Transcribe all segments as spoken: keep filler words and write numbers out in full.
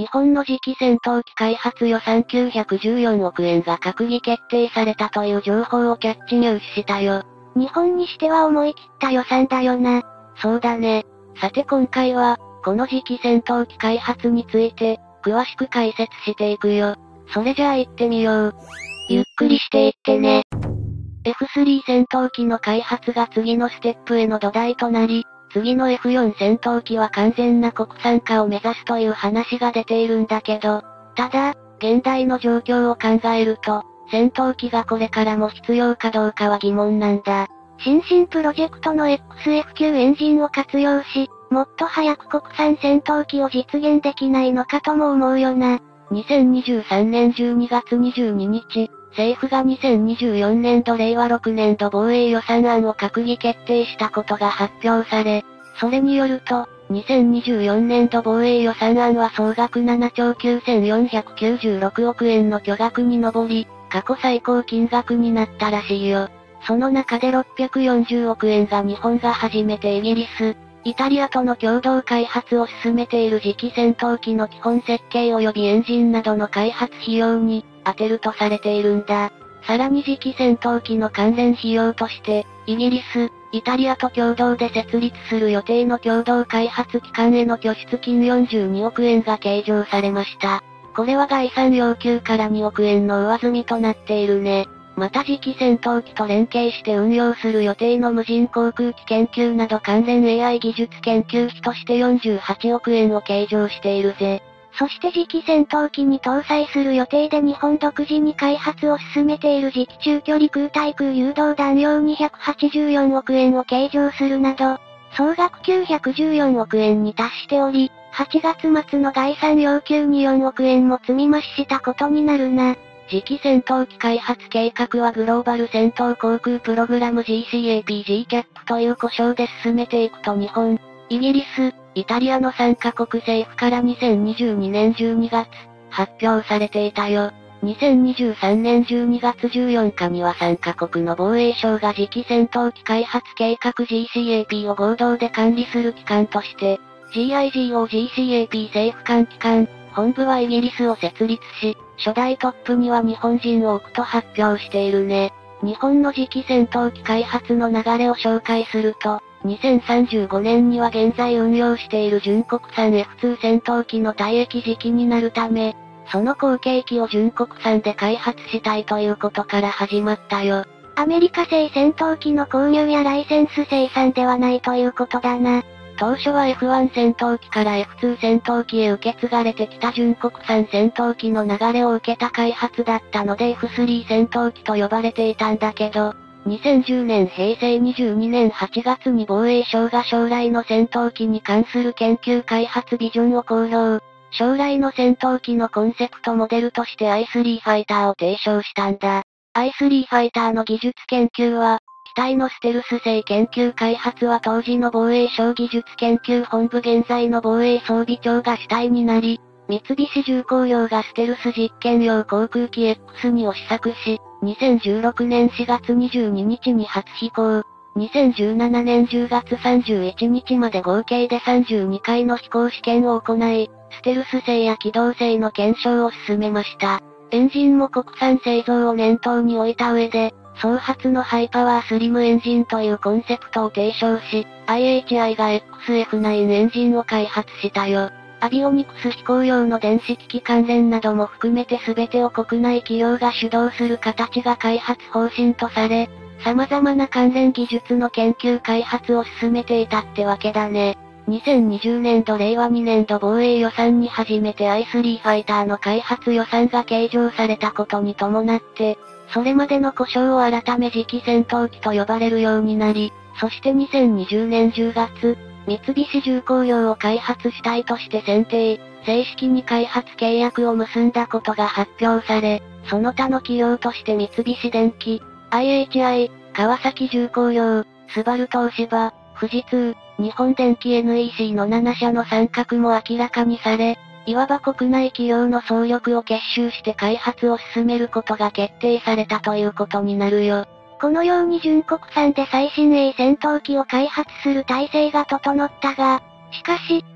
日本の次期戦闘機開発予算きゅうひゃくじゅうよんおくえんが閣議決定されたという情報をキャッチ入手したよ。 日本にしては思い切った予算だよな。 そうだね。さて今回は、この次期戦闘機開発について、詳しく解説していくよ。それじゃあ行ってみよう。ゆっくりしていってね。エフスリー 戦闘機の開発が次のステップへの土台となり、次の エフフォー 戦闘機は完全な国産化を目指すという話が出ているんだけど、ただ、現代の状況を考えると、戦闘機がこれからも必要かどうかは疑問なんだ。 新進プロジェクトの エックスエフきゅう エンジンを活用し、もっと早く国産戦闘機を実現できないのかとも思うよな。 にせんにじゅうさんねんじゅうにがつにじゅうににち、政府がにせんにじゅうよねんどれいわろくねんど防衛予算案を閣議決定したことが発表され、それによると、にせんにじゅうよねんど防衛予算案は総額ななちょうきゅうせんよんひゃくきゅうじゅうろくおくえんの巨額に上り、過去最高金額になったらしいよ。その中でろっぴゃくよんじゅうおくえんが日本が初めてイギリス、イタリアとの共同開発を進めている次期戦闘機の基本設計及びエンジンなどの開発費用に充てるとされているんだ。さらに次期戦闘機の関連費用として、イギリス、イタリアと共同で設立する予定の共同開発機関への拠出金よんじゅうにおくえんが計上されました。これは概算要求からにおくえんの上積みとなっているね。また次期戦闘機と連携して運用する予定の無人航空機研究など関連 エーアイ 技術研究費としてよんじゅうはちおくえんを計上しているぜ。 そして次期戦闘機に搭載する予定で日本独自に開発を進めている次期中距離空対空誘導弾用にひゃくはちじゅうよんおくえんを計上するなど、総額きゅうひゃくじゅうよんおくえんに達しており、はちがつ末の概算要求によんおくえんも積み増ししたことになるな。 次期戦闘機開発計画はグローバル戦闘航空プログラム ジーシーエーピー ジーキャップ という呼称で進めていくと日本、イギリス、イタリアのさんカ国政府からにせんにじゅうにねんじゅうにがつ、発表されていたよ。にせんにじゅうさんねんじゅうにがつじゅうよっかにはさんカ国の防衛省が次期戦闘機開発計画 ジーシーエーピー を合同で管理する機関として、ジーアイジーオー ジーシーエーピー 政府間機関、本部はイギリスを設立し、初代トップには日本人を置くと発表しているね。日本の次期戦闘機開発の流れを紹介すると、にせんさんじゅうごねんには現在運用している純国産 エフツー 戦闘機の退役時期になるため、その後継機を純国産で開発したいということから始まったよ。 アメリカ製戦闘機の購入やライセンス生産ではないということだな。 当初は エフワン 戦闘機から エフツー 戦闘機へ受け継がれてきた純国産戦闘機の流れを受けた開発だったので エフスリー 戦闘機と呼ばれていたんだけど、にせんじゅうねんへいせいにじゅうにねんはちがつに防衛省が将来の戦闘機に関する研究開発ビジョンを公表。将来の戦闘機のコンセプトモデルとして アイスリー ファイターを提唱したんだ。アイスリー ファイターの技術研究は、機体のステルス性研究開発は当時の防衛省技術研究本部現在の防衛装備庁が主体になり、三菱重工業がステルス実験用航空機 エックスに を試作し、にせんじゅうろくねんしがつにじゅうににちに初飛行、にせんじゅうななねんじゅうがつさんじゅういちにちまで合計でさんじゅうにかいの飛行試験を行い、ステルス性や機動性の検証を進めました。エンジンも国産製造を念頭に置いた上で、総発のハイパワースリムエンジンというコンセプトを提唱し、アイエイチアイ が エックスエフナイン エンジンを開発したよ。アビオニクス飛行用の電子機器関連なども含めて全てを国内企業が主導する形が開発方針とされ、様々な関連技術の研究開発を進めていたってわけだね。にせんにじゅうねんどれいわにねんど防衛予算に初めて アイスリー ファイターの開発予算が計上されたことに伴って、それまでの呼称を改め次期戦闘機と呼ばれるようになり、そしてにせんにじゅうねんじゅうがつ、三菱重工業を開発主体として選定、正式に開発契約を結んだことが発表され、その他の企業として三菱電機、アイエイチアイ、川崎重工業、スバル東芝、富士通、日本電機 エヌイーシー のななしゃの参画も明らかにされ、いわば国内企業の総力を結集して開発を進めることが決定されたということになるよ。 このように純国産で最新鋭戦闘機を開発する体制が整ったが、しかし、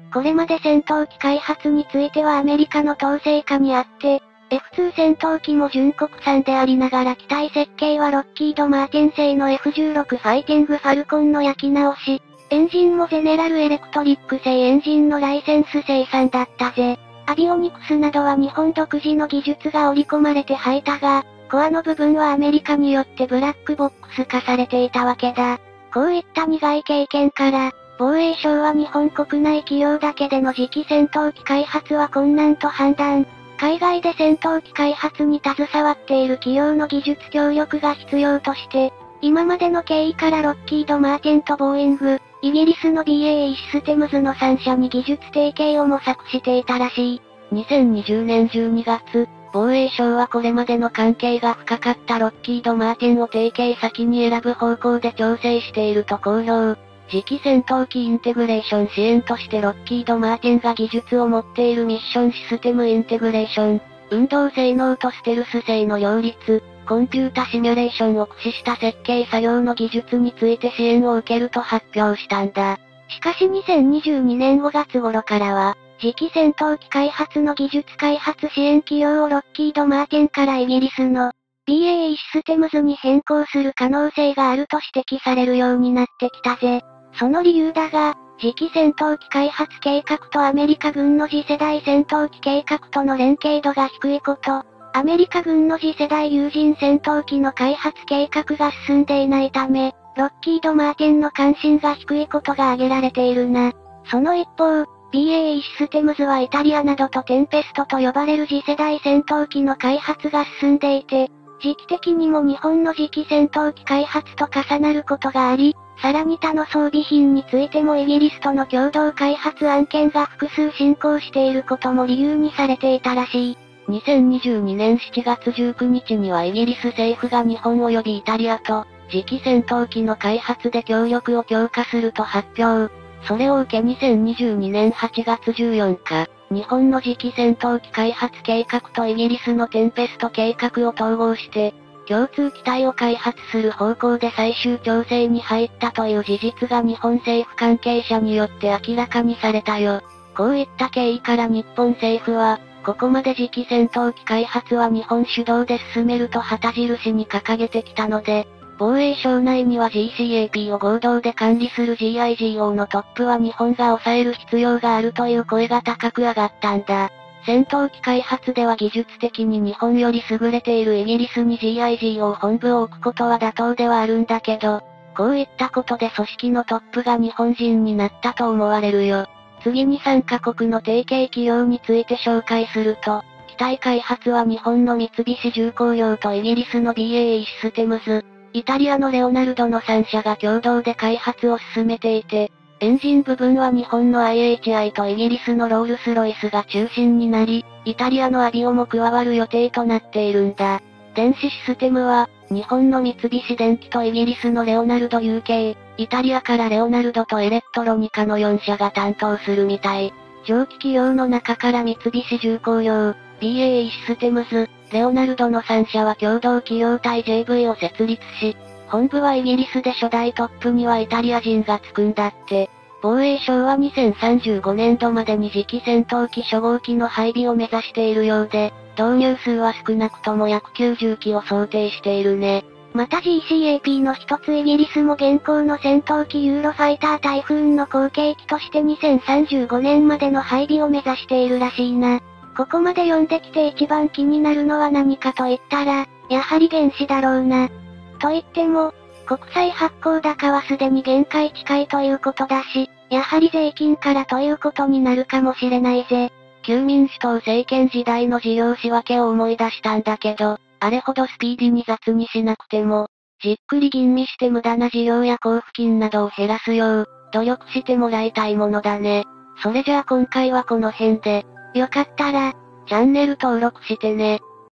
これまで戦闘機開発についてはアメリカの統制下にあって、エフツー 戦闘機も純国産でありながら機体設計はロッキード・マーティン製の エフじゅうろく ファイティング・ファルコンの焼き直し、エンジンもゼネラルエレクトリック製エンジンのライセンス生産だったぜ。アビオニクスなどは日本独自の技術が織り込まれて入ったが、コアの部分はアメリカによってブラックボックス化されていたわけだ。こういった苦い経験から、防衛省は日本国内企業だけでの次期戦闘機開発は困難と判断。海外で戦闘機開発に携わっている企業の技術協力が必要として、今までの経緯からロッキード・マーティンとボーイング、イギリスの ビーエーイー システムズのさん社に技術提携を模索していたらしい。 にせんにじゅうねんじゅうにがつ、防衛省はこれまでの関係が深かったロッキード・マーティンを提携先に選ぶ方向で調整していると公表。次期戦闘機インテグレーション支援としてロッキード・マーティンが技術を持っているミッションシステムインテグレーション、運動性能とステルス性の両立、コンピュータシミュレーションを駆使した設計作業の技術について支援を受けると発表したんだ。 しかしにせんにじゅうにねんごがつ頃からは、次期戦闘機開発の技術開発支援企業をロッキード・マーティンからイギリスの ビーエーイー システムズに変更する可能性があると指摘されるようになってきたぜ。その理由だが、次期戦闘機開発計画とアメリカ軍の次世代戦闘機計画との連携度が低いこと、アメリカ軍の次世代有人戦闘機の開発計画が進んでいないため、ロッキード・マーティンの関心が低いことが挙げられているな。その一方、ビーエーイー システムズはイタリアなどとテンペストと呼ばれる次世代戦闘機の開発が進んでいて、時期的にも日本の次期戦闘機開発と重なることがあり、さらに他の装備品についてもイギリスとの共同開発案件が複数進行していることも理由にされていたらしい。 にせんにじゅうにねんしちがつじゅうくにちにはイギリス政府が日本及びイタリアと、次期戦闘機の開発で協力を強化すると発表。それを受けにせんにじゅうにねんはちがつじゅうよっか、日本の次期戦闘機開発計画とイギリスのテンペスト計画を統合して、共通機体を開発する方向で最終調整に入ったという事実が日本政府関係者によって明らかにされたよ。こういった経緯から日本政府は、ここまで次期戦闘機開発は日本主導で進めると旗印に掲げてきたので、防衛省内には ジーシーエーピー を合同で管理する ジーアイジーオー のトップは日本が抑える必要があるという声が高く上がったんだ。戦闘機開発では技術的に日本より優れているイギリスに ジーアイジーオー 本部を置くことは妥当ではあるんだけど、こういったことで組織のトップが日本人になったと思われるよ。次にさんカ国の提携企業について紹介すると、機体開発は日本の三菱重工業とイギリスの ビーエーイー システムズ、イタリアのレオナルドのさん社が共同で開発を進めていて、エンジン部分は日本の アイエイチアイ とイギリスのロールスロイスが中心になり、イタリアのアビオも加わる予定となっているんだ。電子システムは、日本の三菱電機とイギリスのレオナルド ユーケー、イタリアからレオナルドとエレクトロニカのよん社が担当するみたい。上記企業の中から三菱重工業、ビーエーイー システムズ、レオナルドのさん社は共同企業体 ジェーブイ を設立し、本部はイギリスで初代トップにはイタリア人がつくんだって。防衛省はにせんさんじゅうごねんどまでに次期戦闘機初号機の配備を目指しているようで、導入数は少なくとも約きゅうじゅうきを想定しているね。 また ジーシーエーピー の一つイギリスも現行の戦闘機ユーロファイタータイフーンの後継機としてにせんさんじゅうごねんまでの配備を目指しているらしいな。ここまで読んできて一番気になるのは何かと言ったら、やはり原子だろうな。と言っても、国債発行高はすでに限界近いということだし、やはり税金からということになるかもしれないぜ。 旧民主党政権時代の事業仕分けを思い出したんだけど、あれほどスピーディに雑にしなくても、じっくり吟味して無駄な事業や交付金などを減らすよう、努力してもらいたいものだね。それじゃあ今回はこの辺で、 よかったら、 チャンネル登録してね。